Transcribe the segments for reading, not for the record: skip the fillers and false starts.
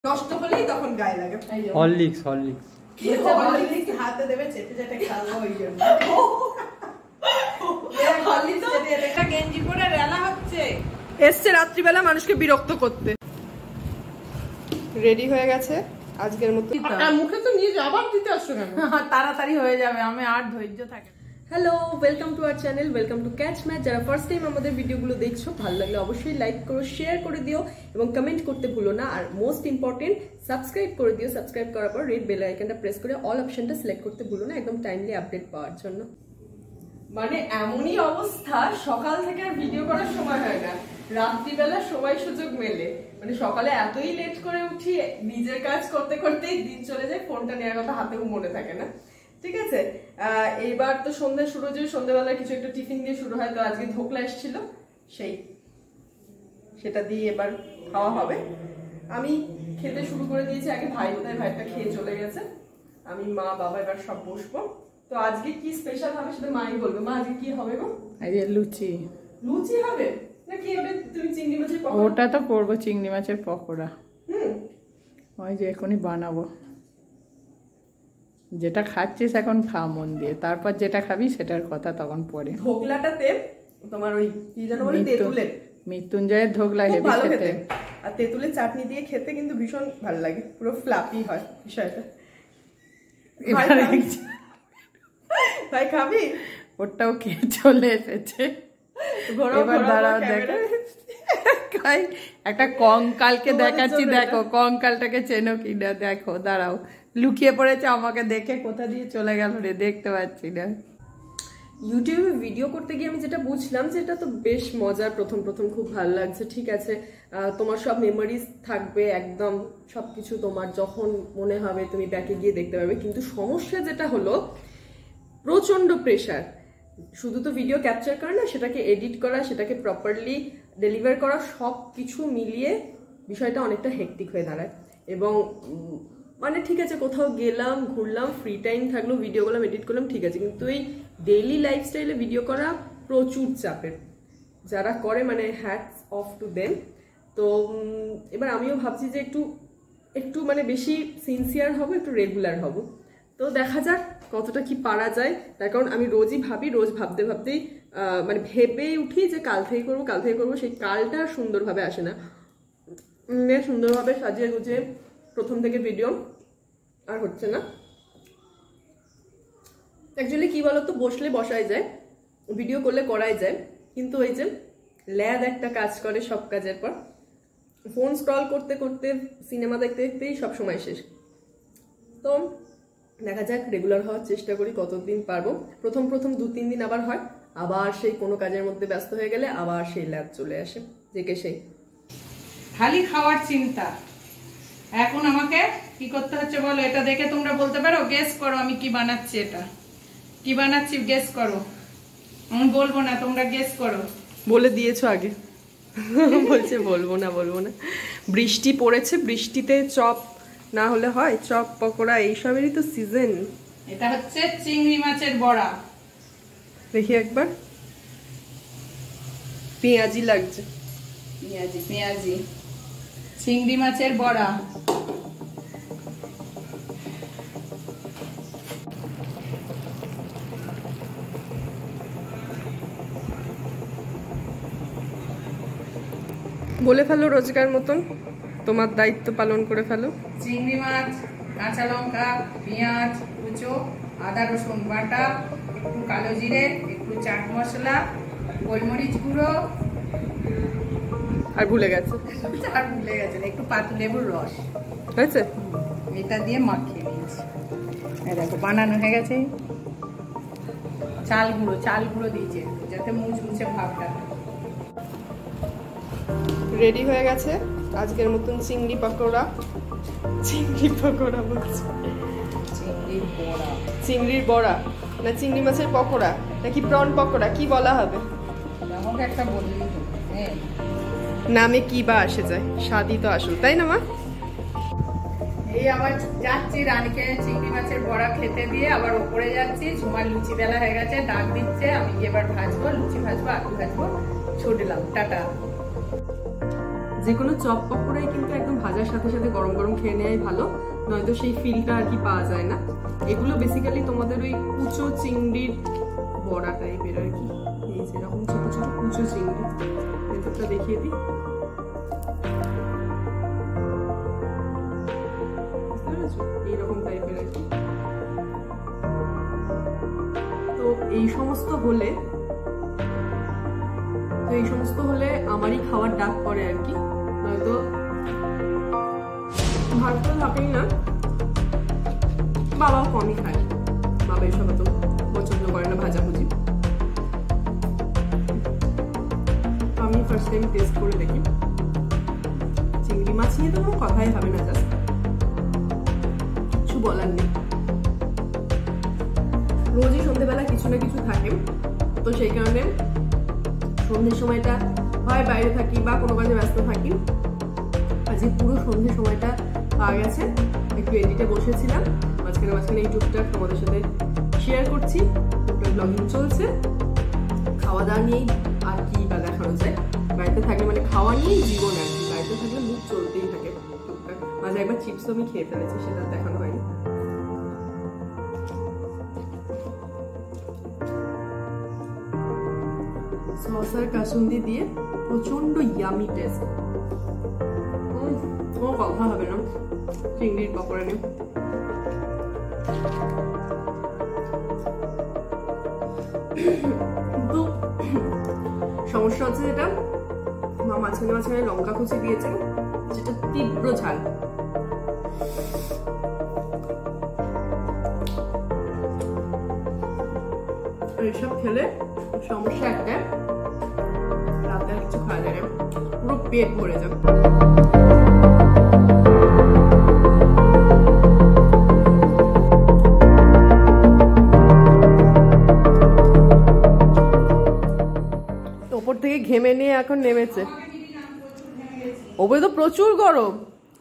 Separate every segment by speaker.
Speaker 1: নষ্ট হলেই তখন গায়ে লাগে।
Speaker 2: হরলিক্স
Speaker 1: কি হরলিক্স হাতে দেবে চেটে চেটে খাবো ওই জন্য। হরলিক্স চেটে এটা গেঞ্জি পরে রেলা হচ্ছে। এসছে রাত্রিবেলা মানুষকে বিরক্ত করতে। রেডি হয়ে গেছে আজকের মতো।
Speaker 3: মুখে তো নিয়ে আবার দিতে আসছো কেন?
Speaker 1: তাড়াতাড়ি হয়ে যাবে, আমি আর ধৈর্য থাকে। Hello, welcome to our channel, welcome to catch match. যারা ফার্স্ট টাইম আমাদের ভিডিওগুলো দেখছো, ভালো লাগলে অবশ্যই লাইক করো, শেয়ার করে দিও এবং কমেন্ট করতে ভুলো না। আর মোস্ট ইম্পর্টেন্ট সাবস্ক্রাইব করে দিও। সাবস্ক্রাইব করার পর রেড বেল আইকনটা প্রেস করে অল অপশনটা সিলেক্ট করতে ভুলো না, একদম টাইমলি আপডেট পাওয়ার জন্য। মানে এমনই অবস্থা, সকাল থেকে আর ভিডিও করার সময় হয় না, রাত্রিবেলা সময় সুযোগ মেলে। মানে সকালে এতই লেট করে উঠি, নিজের কাজ করতে করতেই দিন চলে যায়, ফোনটা নেওয়ার কথা হাতেও মনে থাকে না। ঠিক আছে, এইবার তো সন্ধ্যা শুরু হয়েছে, সন্ধ্যাবেলা কিছু একটা টিফিন দিয়ে শুরু হয়। তো আজকে ধোকলা এসেছিল, সেটা দিয়ে এবার খাওয়া হবে। আমি খেতে শুরু করে দিয়েছি, আগে ভাই বোধহয় ভাইটা খেয়ে চলে গেছে। আমি মা বাবা এবার সব বসবো। তো আজকে কি স্পেশাল হবে সেটা মাই বলবে। মা আজকে কি হবে গো?
Speaker 3: আজকে লুচি।
Speaker 1: লুচি হবে নাকি তুমি চিংড়ি মাছের পকোড়া?
Speaker 3: ওটা তো করবো চিংড়ি মাছের পকোড়া। ওই যে এখনই বানাবো। যেটা খাচ্ছিস এখন খা মন দিয়ে, তারপর যেটা খাবি সেটার কথা তখন পরে।
Speaker 1: ধোকলাটাতে তোমার ওই কি জানো বলে, তেঁতুলের,
Speaker 3: মৃত্যুঞ্জয়ের ধোকলা হেভি খেতে।
Speaker 1: আর তেঁতুলের চাটনি দিয়ে খেতে কিন্তু ভীষণ ভালো লাগে, পুরো ফ্লাপি হয় বিষয়টা। ভাই খাবি?
Speaker 3: ওটাও খেয়ে চলে এসেছে। এবার দাঁড়াও দেখো, একটা কঙ্কালকে দেখাচ্ছি, দেখো কঙ্কালটাকে চেনো কিনা, দেখো দাঁড়াও, লুকিয়ে পড়েছে আমাকে দেখে, কোথা দিয়ে চলে গেল রে, দেখতে পাচ্ছি না।
Speaker 1: ইউটিউবে ভিডিও করতে গিয়ে আমি যেটা বুঝলাম যে এটা তো বেশ মজার, প্রথম খুব ভালো লাগছে। ঠিক আছে, তোমার সব মেমোরিজ থাকবে, একদম সবকিছু তোমার যখন মনে হবে তুমি ব্যাকে গিয়ে দেখতে পাবে। কিন্তু সমস্যা যেটা হলো, প্রচন্ড প্রেশার। শুধু তো ভিডিও ক্যাপচার করা না, সেটাকে এডিট করা, সেটাকে প্রপারলি ডেলিভার করা, সব কিছু মিলিয়ে বিষয়টা অনেকটা হেক্টিক হয়ে দাঁড়ায়। এবং মানে ঠিক আছে, কোথাও গেলাম, ঘুরলাম, ফ্রি টাইম থাকলো, ভিডিও করলাম, এডিট করলাম, ঠিক আছে, কিন্তু এই ডেইলি লাইফস্টাইলে ভিডিও করা প্রচুর চাপের। যারা করে মানে হ্যাটস অফ টু দেম। তো এবার আমিও ভাবছি যে একটু মানে বেশি সিনসিয়ার হব, একটু রেগুলার হব। তো দেখা যাক কতটা কি পারা যায়। তার কারণ আমি রোজই ভাবি, রোজ ভাবতেই মানে ভেবেই উঠি যে কাল থেকে করবো, সেই কালটা সুন্দরভাবে আসে না। সুন্দরভাবে সাজিয়ে গুছিয়ে প্রথম থেকে ভিডিও আর হচ্ছে না। অ্যাকচুয়ালি কি বলতো, বসলে বসাই যায়, ভিডিও করলে করাই যায়, কিন্তু ওই যে ল্যাদ একটা কাজ করে সব কাজের পর। ফোন স্ক্রল করতে করতে, সিনেমা দেখতে দেখতেই সব সময় শেষ। তো দেখা যাক, রেগুলার হওয়ার চেষ্টা করি, কতদিন পারবো। প্রথম 2-3 দিন আবার হয়, আবার সেই কোনো কাজের মধ্যে ব্যস্ত হয়ে গেলে আবার সেই ল্যাদ চলে আসে, যে সেই
Speaker 3: খালি খাওয়ার চিন্তা। এখন আমাকে কি করতে হচ্ছে বলো, এটা দেখে তোমরা বলতে পারো, গেস করো আমি কি বানাচ্ছি, এটা কি বানাচ্ছি গেস করো। আমি বলবো না, তোমরা গেস করো।
Speaker 1: বলে দিয়েছো আগে। বলছে বলবো না। বৃষ্টি পড়েছে, বৃষ্টিতে চপ না হলে হয়, চপ পকোড়া এইসবেরই তো সিজন।
Speaker 3: এটা হচ্ছে চিংড়ি মাছের বড়া।
Speaker 1: দেখি একবার, পেঁয়াজি লাগছে।
Speaker 3: পেঁয়াজি চিংড়ি মাছের বড়া।
Speaker 1: বলে ফেলো রোজগার মতন, তোমার দায়িত্ব পালন করে ফেলো।
Speaker 3: চিংড়ি মাছ, কাঁচা লঙ্কা, পেঁয়াজ কুচো, আদা রসুন বাটা, একটু কালো জিরে, একটু চাট মশলা, গোলমরিচ গুঁড়ো,
Speaker 1: আর ভুলে গেছে,
Speaker 3: একটু পাতিলেবুর রস
Speaker 1: হয়েছে।
Speaker 3: এটা দিয়ে মাখিয়ে নিয়েছি। দেখো বানানো হয়ে গেছে। চাল গুঁড়ো দিয়েছে যাতে মুচমুচে ভাবটা।
Speaker 1: রেডি হয়ে গেছে আজকের মতন চিংড়ি পকোড়া বলছি, চিংড়ির বড়া না চিংড়ি মাছের পকোড়া নাকি প্রন পকোড়া, কি বলা হবে?
Speaker 3: আমাকে একটা বললি
Speaker 1: নামে কি বা আসে যায়, স্বাদই তো আসল, তাই না মা?
Speaker 3: এই আবার যাচ্ছি রানীকে চিংড়ি মাছের বড়া খেতে দিয়ে, আবার ওপরে যাচ্ছি। ঝুমার লুচি বেলা হয়ে গেছে, ডাক দিচ্ছে, আমি এবার ভাজবো, লুচি ভাজবো, আলু ভাজবো। ছুটলাম, টাটা।
Speaker 1: যে কোনো চপ পকোড়াই কিন্তু একদম ভাজার সাথে সাথে গরম গরম খেয়ে নেওয়াই ভালো, নয়তো সেই ফিলটা আর কি পাওয়া যায় না। এগুলো বেসিক্যালি তোমাদের ওই কুচো চিংড়ির বড়া টাইপের আর কি, এই যেরকম ছোট ছোট কুচো চিংড়ি, ভেতরটা দেখিয়ে দিই। এইরকম টাইপের আর কি। তো এই সমস্ত হলে আমারই খাওয়ার ডাক পড়ে আর কি, নয়তো ভাত তো থাকেই না। বাবাও কমই খায়, বাবা এসব তো পছন্দ করে না ভাজাভুজি। আমি ফার্স্ট টাইম টেস্ট করে দেখি। চিংড়ি মাছ নিয়ে তো কোনো কথাই হবে না, জাস্ট কিছু বলার নেই। রোজই সন্ধ্যেবেলা কিছু না কিছু থাকে, তো সেই কারণে সন্ধ্যের সময়টা হয় বাইরে থাকি বা কোনো কাজে ব্যস্ত থাকি। আজকে পুরো সন্ধ্যের সময়টা পাওয়া গেছে, একটু এডিটে বসেছিলাম, মাঝখানে এই টুকটাক তোমাদের সাথে শেয়ার করছি। টুকটাক ব্লগিং চলছে, খাওয়া দাওয়া নিয়েই আর কি বা দেখানো যায়। বাড়িতে থাকলে মানে খাওয়া নিয়েই জীবন আর কি, বাড়িতে থাকলে মুখ চলতেই থাকে টুকটাক। মাঝে একবার চিপস আমি খেয়ে ফেলেছি, সেটা দেখানো হয়নি। সস আর কাসুন্দি দিয়ে প্রচন্ড ইয়ামি টেস্ট, কোনো কথা হবে না চিংড়ির পকোড়া নিয়ে। কিন্তু সমস্যা হচ্ছে যেটা, মা মাঝখানে লঙ্কা কুচি দিয়েছে, যেটা তীব্র ঝাল। এইসব খেলে সমস্যা একটা, রাতে কিছু খাওয়া যায় না, পুরো পেট ভরে যাবে। ওপর থেকে ঘেমে নিয়ে এখন নেমেছে, ওপরে তো প্রচুর গরম।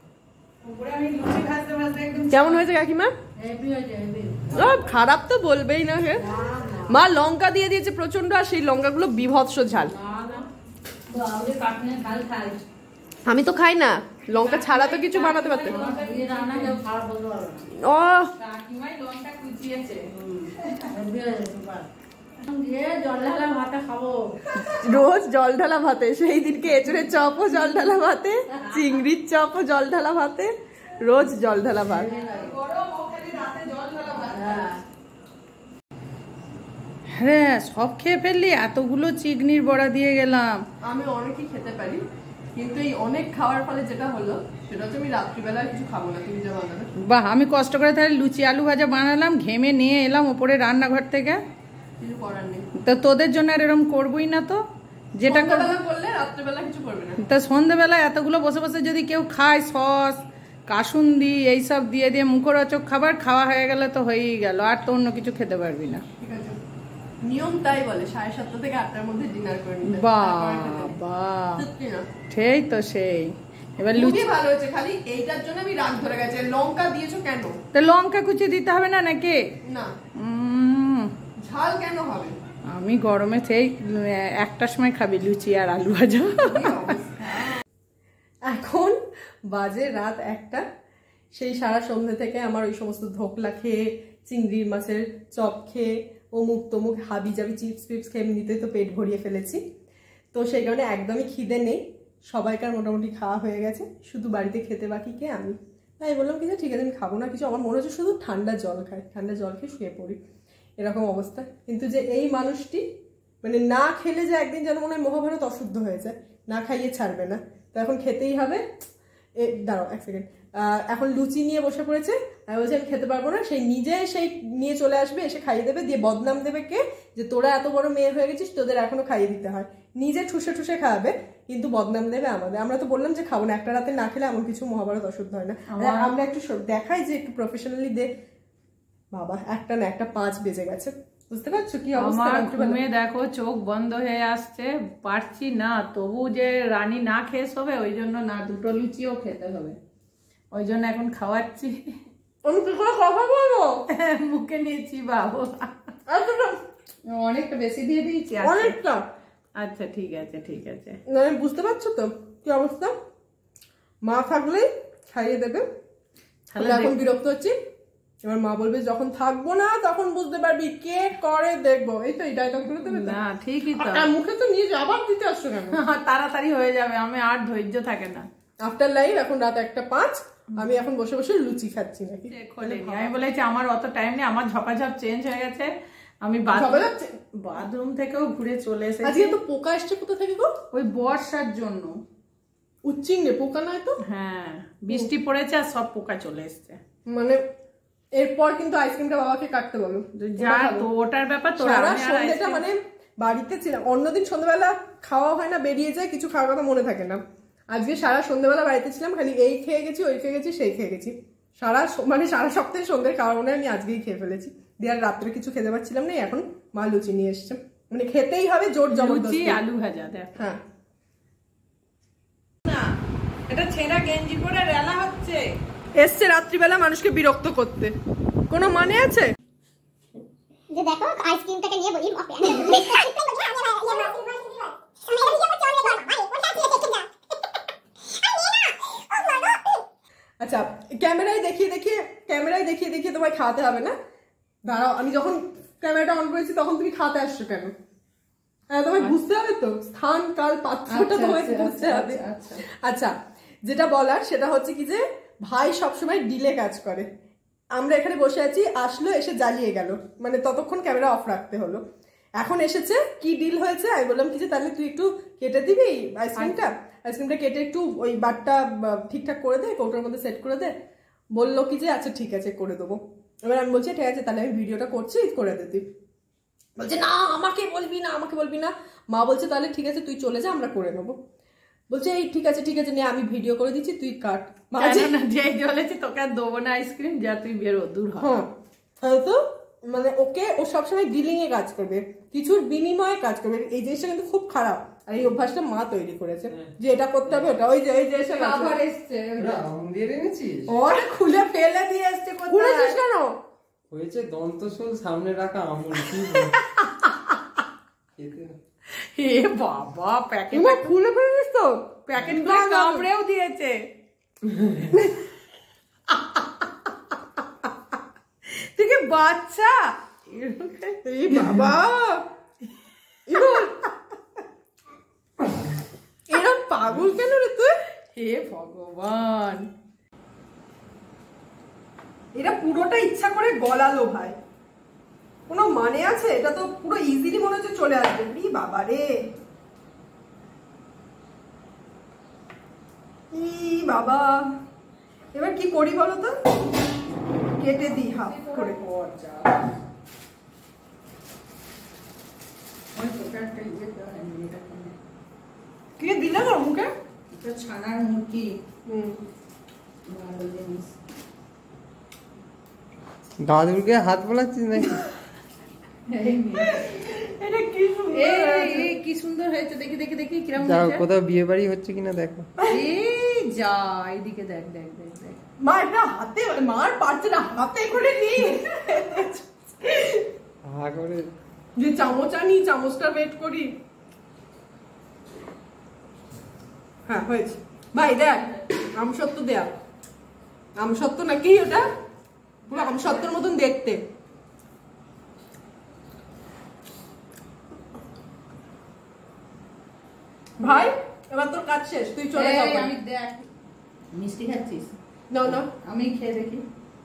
Speaker 1: কেমন হয়েছে কাকিমা? খারাপ তো বলবেই না। হে মা লঙ্কা দিয়ে দিয়েছে প্রচন্ড, আর সেই লঙ্কাগুলো বিভৎস ঝাল। আমি তো খাই না লঙ্কা ছাড়া, তো কিছু বানাতে পারতে। রোজ জল ঢালা ভাতে, সেই দিনকে এঁচড়ের চপও জল ঢালা ভাতে, চিংড়ির চপও জল ঢালা ভাতে, রোজ জল ঢালা ভাত।
Speaker 3: হ্যাঁ সব খেয়ে ফেললি, এতগুলো চিংড়ির বড়া দিয়ে গেলাম।
Speaker 1: আমি অনেকই খেতে পারি, কিন্তু এই অনেক খাওয়ার ফলে যেটা হলো সেটা হচ্ছে আমি রাত্রিবেলা কিছু খাবো না। তুমি যা বানাবে।
Speaker 3: বাহ, আমি কষ্ট করে তাহলে লুচি আলু ভাজা বানালাম, ঘেমে নিয়ে এলাম ওপরে রান্নাঘর থেকে।
Speaker 1: কিছু করার নেই,
Speaker 3: তো তোদের জন্য আর এরকম করবোই না। তো যেটা
Speaker 1: করলে রাত্রিবেলা কিছু করবে না।
Speaker 3: তা সন্ধ্যেবেলা এতগুলো বসে বসে যদি কেউ খায়, সস কাসুন্দি এইসব দিয়ে দিয়ে মুখরোচক খাবার খাওয়া হয়ে গেলে তো হয়েই গেল, আর তো অন্য কিছু খেতে পারবি না।
Speaker 1: নিয়ম তাই বলে 7:30 থেকে 8টার মধ্যে ডিনার করে নিতে।
Speaker 3: বাহ সেই তো সেই। এবার লুচি
Speaker 1: ভালো হয়েছে, খালি এইটার জন্য আমি রাগ ধরে গেছে। লঙ্কা দিয়েছো কেন?
Speaker 3: তো লঙ্কা কুচি দিতে হবে না নাকি?
Speaker 1: না, ঝাল কেন হবে?
Speaker 3: আমি গরমে সেই 1টার সময় খাবি লুচি আর আলু ভাজা।
Speaker 1: এখন বাজে রাত 1টা। সেই সারা সন্ধ্যে থেকে আমার ওই সমস্ত ধোকলা খেয়ে, চিংড়ির মাছের চপ খেয়ে, অমুক তমুক হাবি জাবি চিপস ফিপস খেয়ে নিতে তো পেট ভরিয়ে ফেলেছি। তো সেই কারণে একদমই খিদে নেই, সবাইকার মোটামুটি খাওয়া হয়ে গেছে, শুধু বাড়িতে খেতে বাকি কে আমি। তাই বললাম কি যে ঠিক আছে আমি খাবো না কিছু, আমার মনে হচ্ছে শুধু ঠান্ডা জল খাই, ঠান্ডা জল খেয়ে শুয়ে পড়ি, এরকম অবস্থা। কিন্তু যে এই মানুষটি মানে না খেলে যে একদিন যেন মনে হয় মহাভারত অশুদ্ধ হয়ে যায়, না খাইয়ে ছাড়বে না, তো এখন খেতেই হবে। দাঁড়াও 1 সেকেন্ড, এখন লুচি নিয়ে বসে পড়েছে, আমি বলছি আমি খেতে পারবো না, সেই নিজে সেই নিয়ে চলে আসবে, এসে খাইয়ে দেবে, দিয়ে বদনাম দেবে কে যে তোরা এত বড় মেয়ে হয়ে গেছিস, তোদের এখনো খাইয়ে দিতে হয়। নিজে ঠুসে ঠুসে খাওয়াবে, কিন্তু বদনাম দেবে আমাদের। আমরা তো বললাম যে খাবো না, একটা রাতে না খেলে এমন কিছু মহাভারত অশুদ্ধ হয় না। আমরা একটু দেখাই যে একটু প্রফেশনালি দে। বাবা 1টা না 1:05 বেজে গেছে, বুঝতে পারছো কি অবস্থা?
Speaker 3: ঘুমে দেখো চোখ বন্ধ হয়ে আসছে, পারছি না। তবু যে রানী না খেয়ে শোবে, ওই জন্য না, 2টো লুচিও খেতে হবে, ওই জন্য এখন খাওয়াচ্ছি।
Speaker 1: আমি কি করে কথা বলবো?
Speaker 3: মুখে নিয়েছি বাবু, অনেকটা বেশি দিয়ে দিয়েছি।
Speaker 1: অনেকটা?
Speaker 3: আচ্ছা ঠিক আছে ঠিক আছে।
Speaker 1: বুঝতে পারছো তো কি অবস্থা? মা থাকলেই খাইয়ে দেবে, এখন বিরক্ত হচ্ছি। এবার মা বলবে যখন থাকবো না তখন বুঝতে পারবি কে করে দেখবো। এই তো এই ডায়লগ গুলো দেবে
Speaker 3: না, ঠিকই তো।
Speaker 1: মুখে তো নিয়ে আবার দিতে আসছো কেন?
Speaker 3: তাড়াতাড়ি হয়ে যাবে, আমি আর ধৈর্য থাকে না।
Speaker 1: আফটার লাইভ এখন রাত 1:05, আমি এখন বসে বসে লুচি খাচ্ছি নাকি।
Speaker 3: আমি বলেছি আমার অত টাইম নেই, আমার ঝপাঝপ চেঞ্জ হয়ে গেছে। আমি বাথরুম থেকেও ঘুরে চলে এসেছি।
Speaker 1: আজকে তো পোকা এসছে কোথা থেকে গো?
Speaker 3: ওই বর্ষার জন্য।
Speaker 1: উচ্চিংড়ে পোকা নয় তো?
Speaker 3: হ্যাঁ, বৃষ্টি পড়েছে আর সব পোকা চলে এসছে।
Speaker 1: মানে এরপর কিন্তু আইসক্রিমটা বাবাকে কাটতে বলো।
Speaker 3: যা তো ওটার ব্যাপার তো।
Speaker 1: সন্ধ্যেটা মানে বাড়িতে ছিলাম, অন্যদিন সন্ধ্যাবেলা খাওয়া হয় না, বেরিয়ে যায়, কিছু খাওয়ার কথা মনে থাকে না। আজকে সারা সন্ধ্যাবেলা বাড়িতে ছিলাম, খালি এই খেয়ে গেছি, ওই খেয়ে গেছি, সেই খেয়ে গেছি। সারা সপ্তাহে সন্ধ্যের খাওয়ার মনে হয় আমি আজকেই খেয়ে ফেলেছি। দিয়ে আর রাত্রে কিছু খেতে পারছিলাম না। এখন মা লুচি নিয়ে এসছে, মানে খেতেই হবে জোর জবরদস্তি।
Speaker 3: আলু ভাজা দেখ।
Speaker 1: হ্যাঁ,
Speaker 3: না এটা ছেঁড়া গেঞ্জি পরে রেলা হচ্ছে,
Speaker 1: এসছে রাত্রিবেলা মানুষকে বিরক্ত করতে। কোনো মানে আছে?
Speaker 2: যে দেখো আইসক্রিমটাকে নিয়ে বলি
Speaker 1: আচ্ছা, ক্যামেরায় দেখিয়ে দেখিয়ে তোমায় খাওয়াতে হবে না। দাঁড়াও, আমি যখন ক্যামেরাটা অন করেছি তখন তুমি খাওয়াতে আসছো কেন? তোমায় বুঝতে হবে তো, স্থান কাল পাত্রটা তোমায় বুঝতে হবে। আচ্ছা, যেটা বলার সেটা হচ্ছে কি যে ভাই সবসময় ডিলে কাজ করে। আমরা এখানে বসে আছি, আসলো, এসে জ্বালিয়ে গেল, মানে ততক্ষণ ক্যামেরা অফ রাখতে হলো। এখন এসেছে, কি ডিল হয়েছে আমি বললাম কি যে তাহলে তুই একটু কেটে দিবি আইসক্রিমটা কেটে একটু ওই বাটটা ঠিকঠাক করে দে, কৌটোর মধ্যে সেট করে দে। বললো কি যে আচ্ছা ঠিক আছে করে দেবো। এবার আমি বলছি ঠিক আছে তাহলে আমি ভিডিওটা করছি, করে দে তুই। বলছে না আমাকে বলবি না। মা বলছে তাহলে ঠিক আছে তুই চলে যা, আমরা করে নেবো। বলছে এই ঠিক আছে নিয়ে আমি ভিডিও করে দিচ্ছি, তুই কাট।
Speaker 3: বলেছি তোকে আর দেবো না আইসক্রিম, যা তুই বেরো দূর।
Speaker 1: হ্যাঁ, তো মানে ওকে ও সবসময় ডিলিং এ কাজ করবে, কিছুর বিনিময়ে কাজ করবে। এই জিনিসটা কিন্তু খুব খারাপ, আর এই অভ্যাসটা মা তৈরি করেছে যে এটা করতে হবে ওটা। ওই যে এসে
Speaker 3: আবার এসছে,
Speaker 1: ওটা খুলে ফেলে দিয়ে এসছে। খুলেছিস কেন?
Speaker 4: হয়েছে দন্তশূল সামনে রাখা আমুল।
Speaker 3: হে বাবা, প্যাকেট
Speaker 1: খুলে ফেলেছিস তো?
Speaker 3: প্যাকেট কামড়েও দিয়েছে। তুই বাচ্চা
Speaker 1: বাবা, এরকম পাগল কেন রে তুই?
Speaker 3: হে ভগবান,
Speaker 1: এটা পুরোটা ইচ্ছা করে গলালো ভাই, কোনো মানে আছে? এটা তো পুরো ইজিলি মনে হচ্ছে চলে আসবে। বাবা রে, বাবা, এবার কি করি বলো তো? কেটে দিই হাফ করে। কে দিলে না মুখে?
Speaker 3: ছানার মুরগি।
Speaker 4: দাদুরকে হাত বোলাচ্ছিস নাকি?
Speaker 1: এটা
Speaker 3: কি সুন্দর হয়েছে, দেখি কিরকম
Speaker 4: যাও,
Speaker 3: হয়েছে।
Speaker 4: কোথাও বিয়ে বাড়ি হচ্ছে কিনা দেখো।
Speaker 3: এই যা, এইদিকে দেখ।
Speaker 1: মা এটা হাতে, মার পারছে না, হাতে করে নিয়ে যে চামচ আনি, চামচটা ওয়েট করি। হ্যাঁ হয়েছে ভাই, দেখ আমসত্ব দেয়া, আমসত্ব নাকি ওটা, পুরো আমসত্বের মতন দেখতে। ভাই এবার তোর কাজ শেষ, তুই চলে যা।
Speaker 3: আমি দেখ, মিষ্টি খাচ্ছিস?
Speaker 1: না
Speaker 3: আমি খেয়ে দেখি।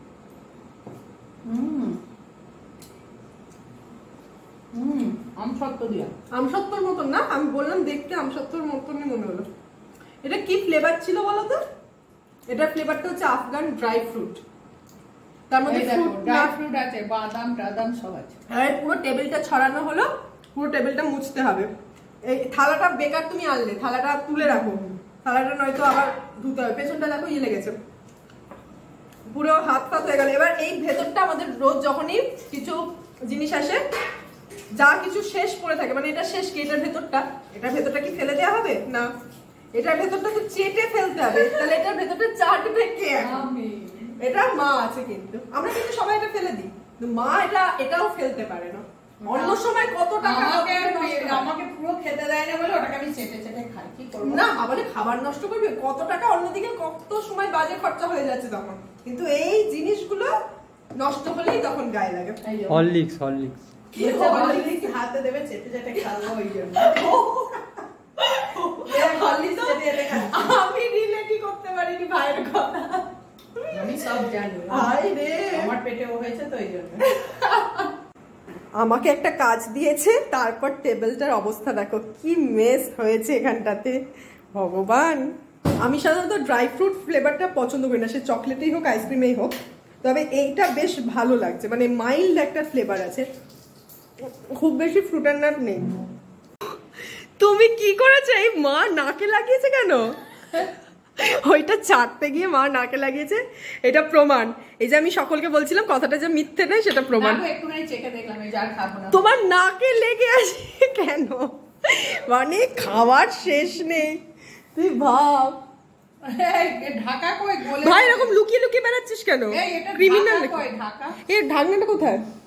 Speaker 3: আমসত্ব দিয়া,
Speaker 1: আমসত্বর মতন না, আমি বললাম দেখতে আমসত্বর মতনই মনে হলো। এটা কি ফ্লেভার ছিল বলো তো? এটা ফ্লেভারটা হচ্ছে আফগান ড্রাই ফ্রুট, তার মধ্যে
Speaker 3: ড্রাই ফ্রুট আছে, বাদাম টাদাম সব আছে।
Speaker 1: পুরো টেবিলটা ছড়ানো হলো, পুরো টেবিলটা মুছতে হবে। এই থালাটা বেকার তুমি আনলে, থালাটা তুলে রাখো, থালাটা নয়তো আবার ধুতে হবে। পেছনটা দেখো ইয়ে লেগেছে, পুরো হাত ফাত হয়ে গেল। এবার এই ভেতরটা আমাদের রোজ যখনই কিছু জিনিস আসে, যা কিছু শেষ পড়ে থাকে, মানে এটা শেষ কি, এটার ভেতরটা কি ফেলে দেওয়া হবে না, এটার ভেতরটা তো চেটে ফেলতে হবে। তাহলে এটার ভেতরটা চাটবে কে? এটা মা আছে, কিন্তু আমরা কিন্তু সবাই এটা ফেলে দিই, মা এটাও ফেলতে পারে না। অন্য সময় কত টাকা
Speaker 3: আমাকে পুরো খেতে দেয় না বলে ওটাকে আমি চেটে চেটে খাই, কি করবো?
Speaker 1: না আবার খাবার নষ্ট করবে, কত টাকা অন্যদিকে কত সময় বাজে খরচা হয়ে যাচ্ছে তখন, কিন্তু এই জিনিসগুলো নষ্ট হলেই তখন গায়ে লাগে।
Speaker 4: হরলিক্স হরলিক্স
Speaker 3: কি হরলিক্স হাতে দেবে চেটে চেটে খাবো ওই জন্য।
Speaker 1: আমি রিলেটই করতে পারিনি ভাইয়ের কথা,
Speaker 3: আমি সব জানি,
Speaker 1: ভাই রে
Speaker 3: আমার পেটেও হয়েছে তো ওই জন্য।
Speaker 1: আমাকে একটা কাজ দিয়েছে, তারপর টেবিলটার অবস্থা দেখো কি মেস হয়েছে এখানটাতে, ভগবান। আমি সাধারণত ড্রাই ফ্রুট ফ্লেভারটা পছন্দ করি না, সে চকলেটেই হোক আইসক্রিমেই হোক, তবে এইটা বেশ ভালো লাগছে, মানে মাইল্ড একটা ফ্লেভার আছে, খুব বেশি ফ্রুটার নাট নেই। তুমি কি করেছো? এই মা নাকে লাগিয়েছে কেন? ওইটা চাটতে গিয়ে মা নাকে লাগিয়েছে, এটা প্রমাণ। এই যে আমি সকলকে বলছিলাম কথাটা যে মিথ্যে নয়, সেটা প্রমাণ।
Speaker 3: একটুখানি চেখে দেখলাম, এই যার খাবো না।
Speaker 1: তোমার নাকে লেগে আছে কেন? মানে খাওয়ার শেষ নেই, তুই ভাব।
Speaker 3: ঢাকা কই?
Speaker 1: ভাই এরকম লুকিয়ে লুকিয়ে বেড়াচ্ছিস কেন? ক্রিমিনাল।
Speaker 3: ঢাকা
Speaker 1: এর ঢাকনাটা কোথায়?